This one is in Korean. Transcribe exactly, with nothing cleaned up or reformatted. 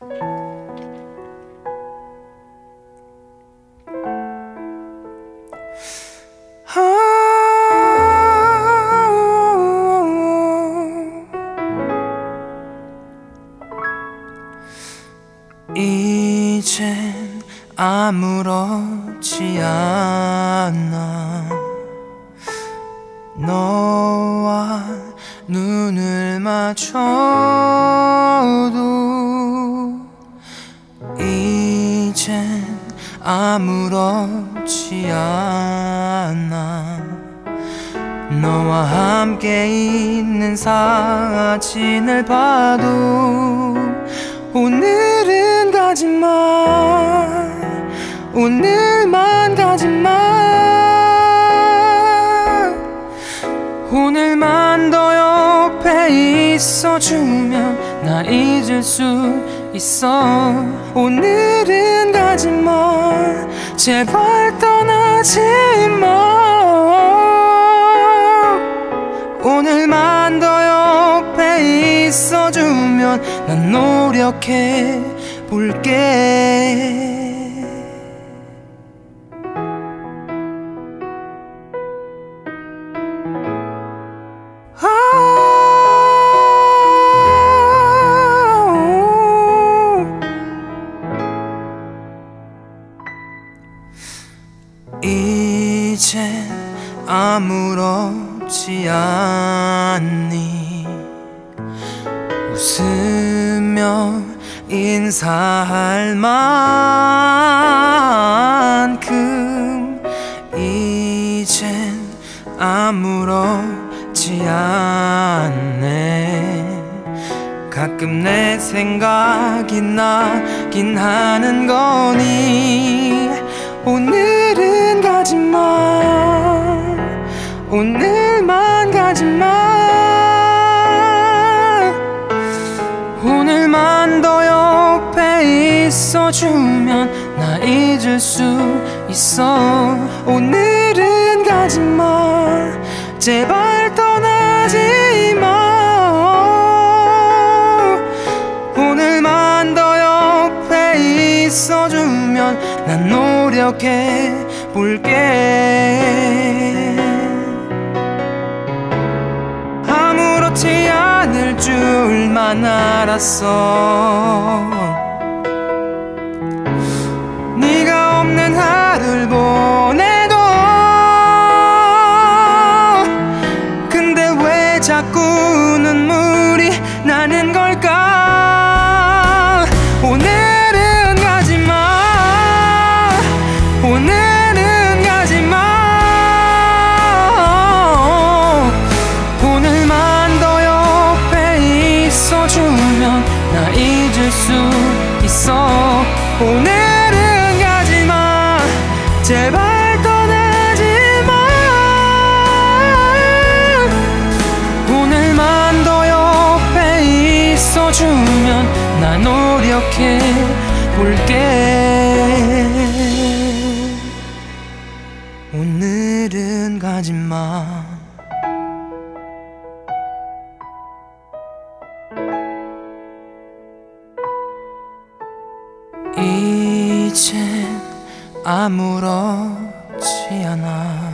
이젠 아무렇지 않아. 너와 눈을 맞춰도 이젠 아무렇지 않아. 너와 함께 있는 사진을 봐도 오늘은 가지마, 오늘만 가지마. 오늘만 더 옆에 있어주면 나 잊을 수 있어. 오늘은 가지마, 제발 떠나지마. 오늘만 더 옆에 있어주면 난 노력해 볼게. 이젠 아무렇지 않니. 웃으며 인사할 만큼 이젠 아무렇지 않네. 가끔 내 생각이 나긴 하는 거니. 오늘은 가지마, 오늘만 가지마. 오늘만 더 옆에 있어주면 나 잊을 수 있어. 오늘은 가지마, 제발 떠나지마. 오늘만 더 옆에 있어주면 난 노력해 볼게. 아무렇지 않을 줄만 알았어. 네가 없는 하루를 보내도. 근데 왜 자꾸 눈물이 나는 걸까. 오늘은 가지마, 오늘은 가지마. 오늘만 더 옆에 있어주면 나 잊을 수 있어. 오늘은 가지마, 제발 떠나지마. 오늘만 더 옆에 있어주면 나 노력해 볼게. 오늘은 가지마. 이젠 아무렇지 않아.